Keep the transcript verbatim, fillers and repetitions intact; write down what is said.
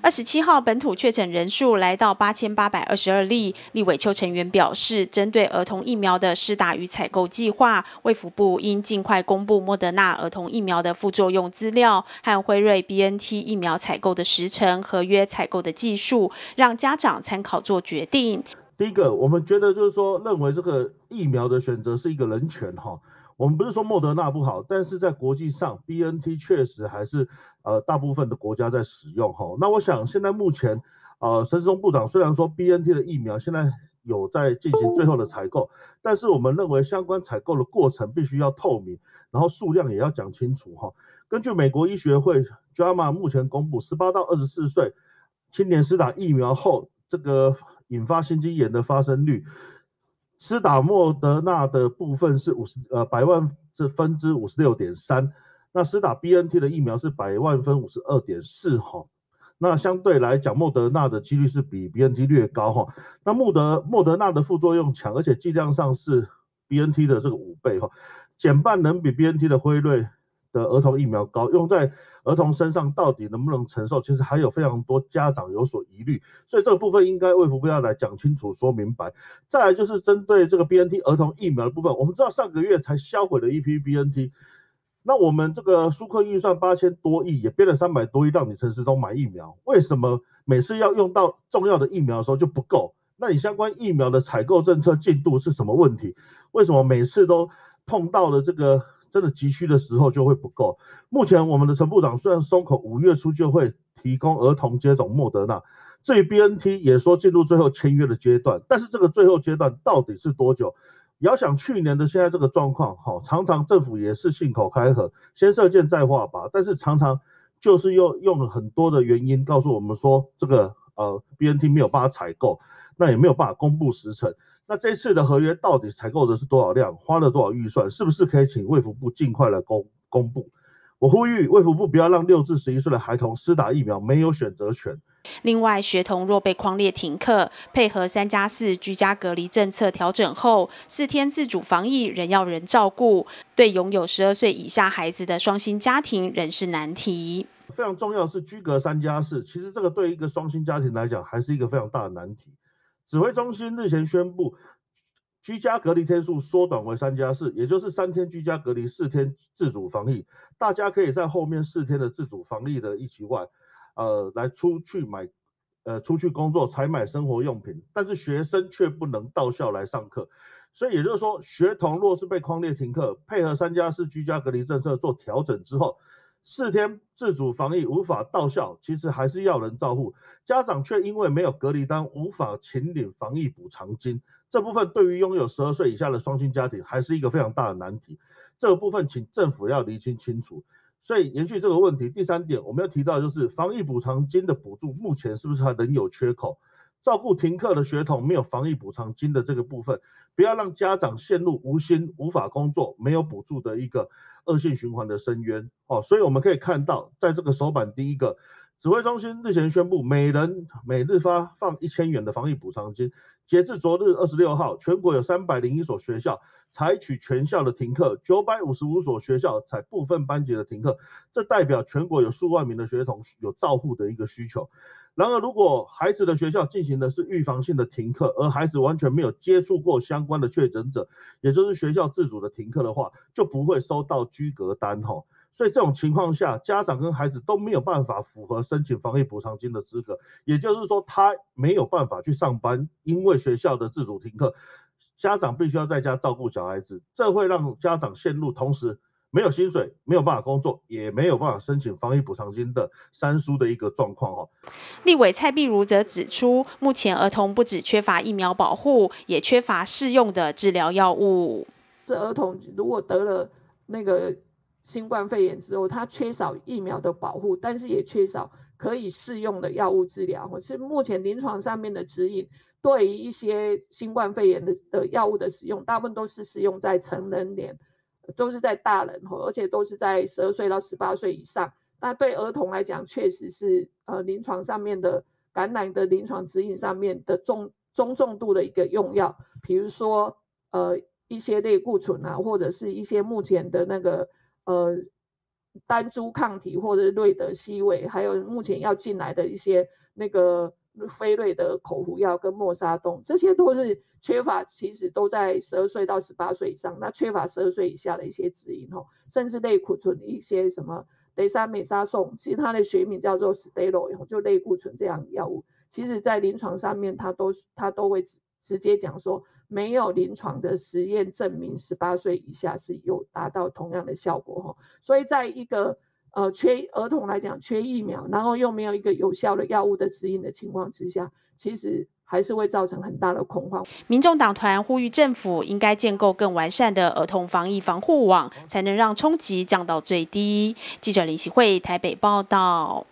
二十七号本土确诊人数来到八千八百二十二例。立委邱成元表示，针对儿童疫苗的施打与采购计划，卫福部应尽快公布莫德纳儿童疫苗的副作用资料和辉瑞 B N T 疫苗采购的时程、合约采购的技术，让家长参考做决定。 第一个，我们觉得就是说，认为这个疫苗的选择是一个人权哈。我们不是说莫德纳不好，但是在国际上 B N T 确实还是呃大部分的国家在使用哈。那我想现在目前呃陈时中部长虽然说 B N T 的疫苗现在有在进行最后的采购，但是我们认为相关采购的过程必须要透明，然后数量也要讲清楚哈。根据美国医学会 J A M A 目前公布，十八到二十四岁青年施打疫苗后，这个引发心肌炎的发生率。施打莫德纳的部分是五十呃百万分之五十六点三，那施打 B N T 的疫苗是百万分五十二点四哈，那相对来讲莫德纳的几率是比 B N T 略高哈。那莫德莫德纳的副作用强，而且剂量上是 B N T 的这个五倍哈，减半能比 B N T 的辉瑞的儿童疫苗高，用在儿童身上到底能不能承受，其实还有非常多家长有所疑虑，所以这个部分应该卫福部要来讲清楚说明白。再来就是针对这个 B N T 儿童疫苗的部分，我们知道上个月才销毁了一批 B N T， 那我们这个纾困预算八千多亿，也编了三百多亿让你陈时中买疫苗，为什么每次要用到重要的疫苗的时候就不够？那你相关疫苗的采购政策进度是什么问题？为什么每次都碰到了这个真的急需的时候就会不够？目前我们的陈部长虽然松口五月初就会提供儿童接种莫德纳，至于 B N T 也说进入最后签约的阶段，但是这个最后阶段到底是多久？遥想去年的现在这个状况，常常政府也是信口开河，先射箭再画靶，但是常常就是又用了很多的原因告诉我们说，这个呃 B N T 没有办法采购，那也没有办法公布时程。那这次的合约到底采购的是多少量，花了多少预算，是不是可以请卫福部尽快来公公布？我呼吁卫福部不要让六至十一岁的孩童施打疫苗没有选择权。 另外，学童若被匡列停课，配合三加四居家隔离政策调整后，四天自主防疫仍要人照顾，对拥有十二岁以下孩子的双薪家庭仍是难题。 非常重要的是居隔三加四，其实这个对一个双薪家庭来讲还是一个非常大的难题。指挥中心日前宣布，居家隔离天数缩短为三加四，也就是三天居家隔离，四天自主防疫。大家可以在后面四天的自主防疫的疫期外，呃，来出去买，呃，出去工作采买生活用品，但是学生却不能到校来上课。所以也就是说，学童若是被匡列停课，配合三加四居家隔离政策做调整之后，四天自主防疫无法到校，其实还是要人照护，家长却因为没有隔离单，无法请领防疫补偿金。这部分对于拥有十二岁以下的双薪家庭，还是一个非常大的难题。这个部分请政府要厘清清楚。所以延续这个问题，第三点我们要提到就是防疫补偿金的补助，目前是不是还仍有缺口？照顾停课的学童没有防疫补偿金的这个部分，不要让家长陷入无薪、无法工作、没有补助的一个恶性循环的深渊。哦，所以我们可以看到，在这个手板第一个，指挥中心日前宣布，每人每日发放一千元的防疫补偿金。截至昨日二十六号，全国有三百零一所学校采取全校的停课，九百五十五所学校采部分班级的停课，这代表全国有数万名的学童有照护的一个需求。然而，如果孩子的学校进行的是预防性的停课，而孩子完全没有接触过相关的确诊者，也就是学校自主的停课的话，就不会收到居隔单哈。所以这种情况下，家长跟孩子都没有办法符合申请防疫补偿金的资格，也就是说，他没有办法去上班，因为学校的自主停课，家长必须要在家照顾小孩子，这会让家长陷入同时没有薪水、没有办法工作，也没有办法申请防疫补偿金的三输的一个状况哈。 立委蔡壁如则指出，目前儿童不只缺乏疫苗保护，也缺乏适用的治疗药物。 这儿童如果得了那个新冠肺炎之后，他缺少疫苗的保护，但是也缺少可以适用的药物治疗，或是目前临床上面的指引，对于一些新冠肺炎的的药物的使用，大部分都是使用在成人年，都是在大人，而且都是在十二岁到十八岁以上。那对儿童来讲，确实是呃临床上面的感染的临床指引上面的中中重度的一个用药，比如说呃一些类固醇啊，或者是一些目前的那个呃单株抗体或者瑞德西韦，还有目前要进来的一些那个辉瑞的口服药跟默沙东，这些都是缺乏，其实都在十二岁到十八岁以上，那缺乏十二岁以下的一些指引哦，甚至类固醇一些什么雷沙美沙颂，其实它的学名叫做 steroid， 就类固醇这样的药物，其实在临床上面它都它都会直接讲说，没有临床的实验证明十八岁以下是有达到同样的效果哈，所以在一个呃缺儿童来讲缺疫苗，然后又没有一个有效的药物的指引的情况之下，其实还是会造成很大的恐慌。 民众党团呼吁政府应该建构更完善的儿童防疫防护网，才能让冲击降到最低。记者林希慧台北报道。